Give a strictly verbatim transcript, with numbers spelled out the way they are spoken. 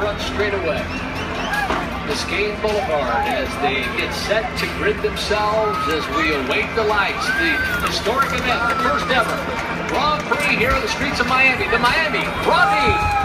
run straight away. Biscayne Boulevard as they get set to grid themselves as we await the lights. The historic event, the first ever Grand Prix here on the streets of Miami. The Miami Grand Prix